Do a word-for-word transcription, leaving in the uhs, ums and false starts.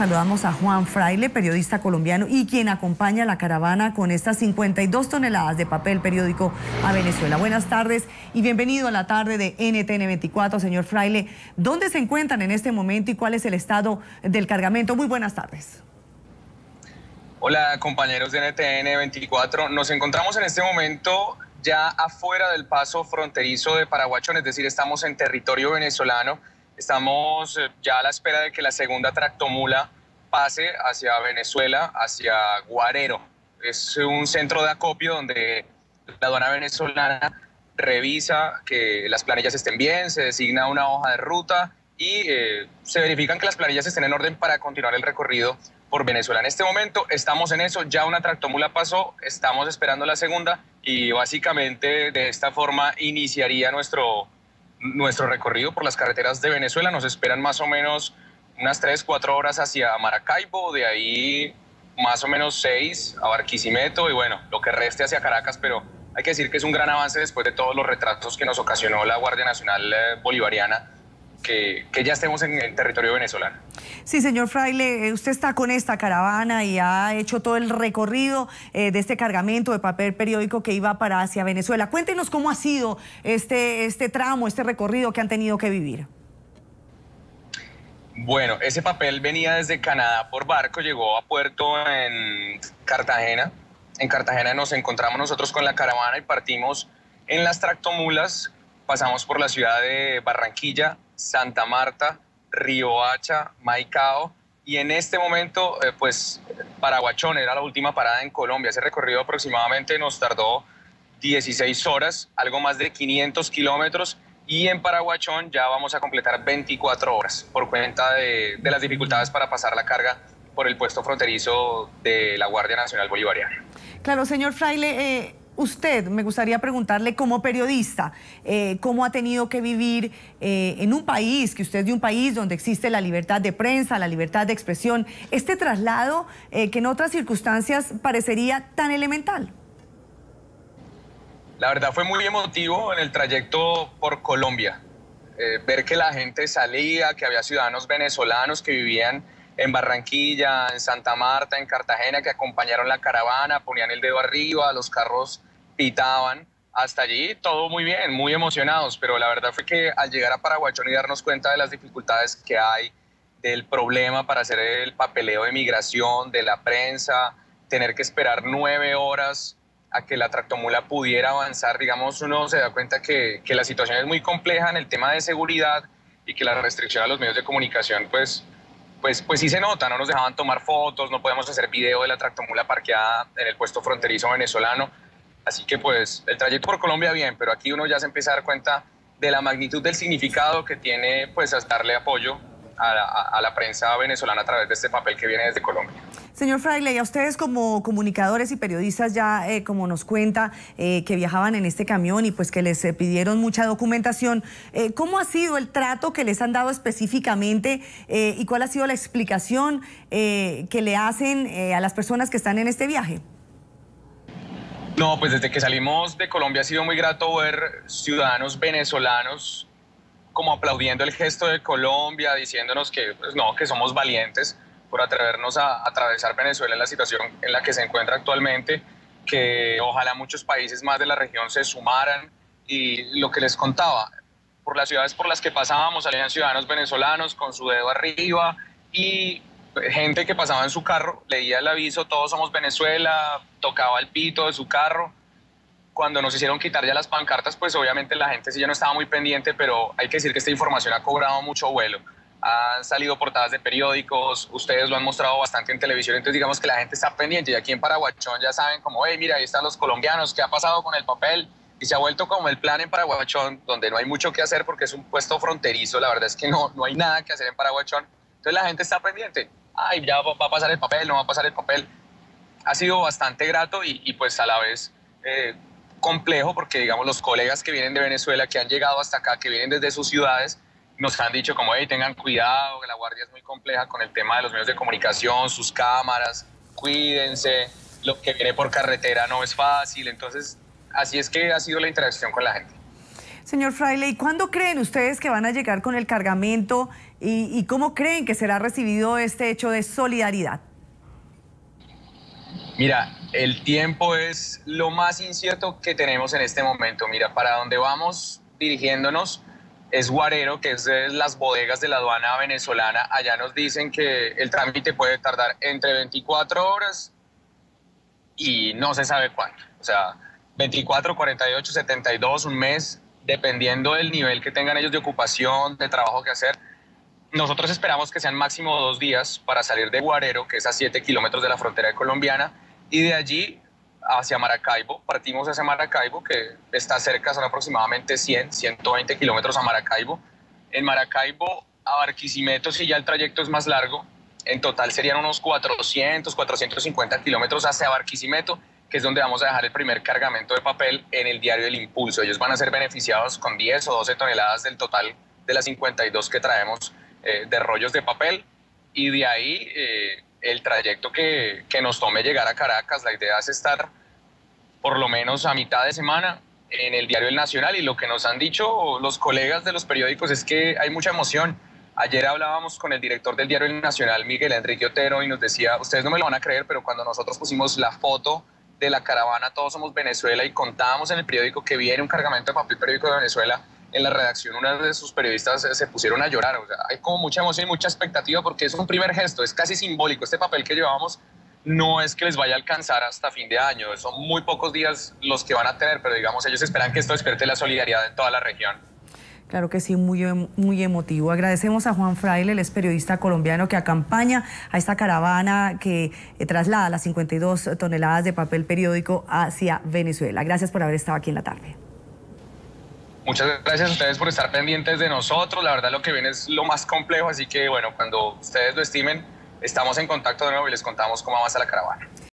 saludamos a Juan Fraile, periodista colombiano y quien acompaña la caravana con estas cincuenta y dos toneladas de papel periódico a Venezuela. Buenas tardes y bienvenido a la tarde de N T N veinticuatro, señor Fraile. ¿Dónde se encuentran en este momento y cuál es el estado del cargamento? Muy buenas tardes. Hola compañeros de N T N veinticuatro, nos encontramos en este momento ya afuera del paso fronterizo de Paraguachón, es decir, estamos en territorio venezolano. Estamos ya a la espera de que la segunda tractomula pase hacia Venezuela, hacia Guarero. Es un centro de acopio donde la aduana venezolana revisa que las planillas estén bien, se designa una hoja de ruta y eh, se verifican que las planillas estén en orden para continuar el recorrido por Venezuela. En este momento estamos en eso, ya una tractomula pasó, estamos esperando la segunda y básicamente de esta forma iniciaría nuestro... nuestro recorrido por las carreteras de Venezuela. Nos esperan más o menos unas tres, cuatro horas hacia Maracaibo, de ahí más o menos seis a Barquisimeto y bueno, lo que reste hacia Caracas, pero hay que decir que es un gran avance después de todos los retrasos que nos ocasionó la Guardia Nacional eh, Bolivariana, que, que ya estemos en el territorio venezolano. Sí, señor Fraile, usted está con esta caravana y ha hecho todo el recorrido eh, de este cargamento de papel periódico que iba para hacia Venezuela. Cuéntenos cómo ha sido este, este tramo, este recorrido que han tenido que vivir. Bueno, ese papel venía desde Canadá por barco, llegó a puerto en Cartagena. En Cartagena nos encontramos nosotros con la caravana y partimos en las tractomulas. Pasamos por la ciudad de Barranquilla, Santa Marta, Riohacha, Maicao y en este momento eh, pues Paraguachón era la última parada en Colombia. Ese recorrido aproximadamente nos tardó dieciséis horas, algo más de quinientos kilómetros y en Paraguachón ya vamos a completar veinticuatro horas por cuenta de, de las dificultades para pasar la carga por el puesto fronterizo de la Guardia Nacional Bolivariana. Claro, señor Fraile, eh... usted, me gustaría preguntarle como periodista, eh, cómo ha tenido que vivir eh, en un país, que usted es de un país donde existe la libertad de prensa, la libertad de expresión, este traslado eh, que en otras circunstancias parecería tan elemental. La verdad fue muy emotivo en el trayecto por Colombia, eh, ver que la gente salía, que había ciudadanos venezolanos que vivían en Barranquilla, en Santa Marta, en Cartagena, que acompañaron la caravana, ponían el dedo arriba, los carros pitaban. Hasta allí todo muy bien, muy emocionados, pero la verdad fue que al llegar a Paraguachón y darnos cuenta de las dificultades que hay, del problema para hacer el papeleo de migración, de la prensa, tener que esperar nueve horas a que la tractomula pudiera avanzar, digamos, uno se da cuenta que, que la situación es muy compleja en el tema de seguridad y que la restricción a los medios de comunicación, pues, Pues, pues sí se nota, no nos dejaban tomar fotos, no podemos hacer video de la tractomula parqueada en el puesto fronterizo venezolano. Así que pues el trayecto por Colombia bien, pero aquí uno ya se empieza a dar cuenta de la magnitud del significado que tiene pues darle apoyo a la, a la prensa venezolana a través de este papel que viene desde Colombia. Señor Fraile, y a ustedes como comunicadores y periodistas ya, eh, como nos cuenta, eh, que viajaban en este camión y pues que les eh, pidieron mucha documentación, eh, ¿cómo ha sido el trato que les han dado específicamente eh, y cuál ha sido la explicación eh, que le hacen eh, a las personas que están en este viaje? No, pues desde que salimos de Colombia ha sido muy grato ver ciudadanos venezolanos como aplaudiendo el gesto de Colombia, diciéndonos que pues no, que somos valientes por atrevernos a, a atravesar Venezuela en la situación en la que se encuentra actualmente, que ojalá muchos países más de la región se sumaran. Y lo que les contaba, por las ciudades por las que pasábamos salían ciudadanos venezolanos con su dedo arriba y gente que pasaba en su carro, leía el aviso, todos somos Venezuela, tocaba el pito de su carro. Cuando nos hicieron quitar ya las pancartas, pues obviamente la gente sí ya no estaba muy pendiente, pero hay que decir que esta información ha cobrado mucho vuelo. Han salido portadas de periódicos, ustedes lo han mostrado bastante en televisión, entonces digamos que la gente está pendiente y aquí en Paraguachón ya saben como, hey, mira, ahí están los colombianos, ¿qué ha pasado con el papel? Y se ha vuelto como el plan en Paraguachón, donde no hay mucho que hacer porque es un puesto fronterizo, la verdad es que no, no hay nada que hacer en Paraguachón, entonces la gente está pendiente, ay, ya va a pasar el papel, no va a pasar el papel. Ha sido bastante grato y, y pues a la vez eh, complejo porque digamos los colegas que vienen de Venezuela, que han llegado hasta acá, que vienen desde sus ciudades, nos han dicho como, hey, tengan cuidado, que la Guardia es muy compleja con el tema de los medios de comunicación, sus cámaras, cuídense, lo que viene por carretera no es fácil. Entonces, así es que ha sido la interacción con la gente. Señor Fraile, ¿y cuándo creen ustedes que van a llegar con el cargamento y, y cómo creen que será recibido este hecho de solidaridad. Mira, el tiempo es lo más incierto que tenemos en este momento. Mira, para donde vamos dirigiéndonos es Guarero, que es de las bodegas de la aduana venezolana. Allá nos dicen que el trámite puede tardar entre veinticuatro horas y no se sabe cuánto. O sea, veinticuatro, cuarenta y ocho, setenta y dos, un mes, dependiendo del nivel que tengan ellos de ocupación, de trabajo que hacer. Nosotros esperamos que sean máximo dos días para salir de Guarero, que es a siete kilómetros de la frontera colombiana, y de allí hacia Maracaibo. Partimos hacia Maracaibo, que está cerca, son aproximadamente cien, ciento veinte kilómetros a Maracaibo. En Maracaibo a Barquisimeto, si ya el trayecto es más largo, en total serían unos cuatrocientos, cuatrocientos cincuenta kilómetros hacia Barquisimeto, que es donde vamos a dejar el primer cargamento de papel en el diario El Impulso. Ellos van a ser beneficiados con diez o doce toneladas del total de las cincuenta y dos que traemos eh, de rollos de papel, y de ahí eh, el trayecto que, que nos tome llegar a Caracas. La idea es estar por lo menos a mitad de semana en el diario El Nacional, y lo que nos han dicho los colegas de los periódicos es que hay mucha emoción. Ayer hablábamos con el director del diario El Nacional, Miguel Enrique Otero, y nos decía, ustedes no me lo van a creer, pero cuando nosotros pusimos la foto de la caravana Todos Somos Venezuela y contábamos en el periódico que viene un cargamento de papel periódico de Venezuela, en la redacción una de sus periodistas se pusieron a llorar. O sea, hay como mucha emoción y mucha expectativa porque es un primer gesto, es casi simbólico. Este papel que llevábamos no es que les vaya a alcanzar hasta fin de año, son muy pocos días los que van a tener, pero digamos, ellos esperan que esto despierte la solidaridad en toda la región. Claro que sí, muy, muy emotivo. Agradecemos a Juan Fraile, él es periodista colombiano que acompaña a esta caravana que eh, traslada las cincuenta y dos toneladas de papel periódico hacia Venezuela. Gracias por haber estado aquí en la tarde. Muchas gracias a ustedes por estar pendientes de nosotros. La verdad, lo que viene es lo más complejo, así que bueno, cuando ustedes lo estimen, estamos en contacto de nuevo y les contamos cómo avanza la caravana.